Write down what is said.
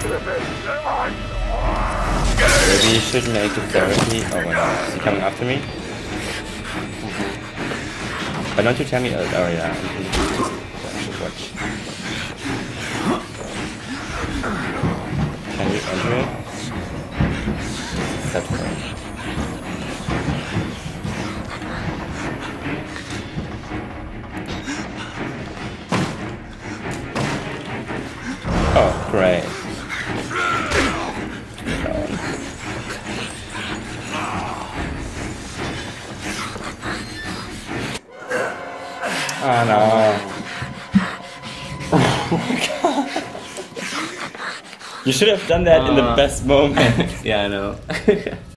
Maybe you should make it therapy. Oh my god, is he coming after me? Why don't you tell me? Oh yeah, just watch. Can you enter it? That's great. Oh, great. Oh no. Oh my god. You should have done that in the best moment. Yeah, I know.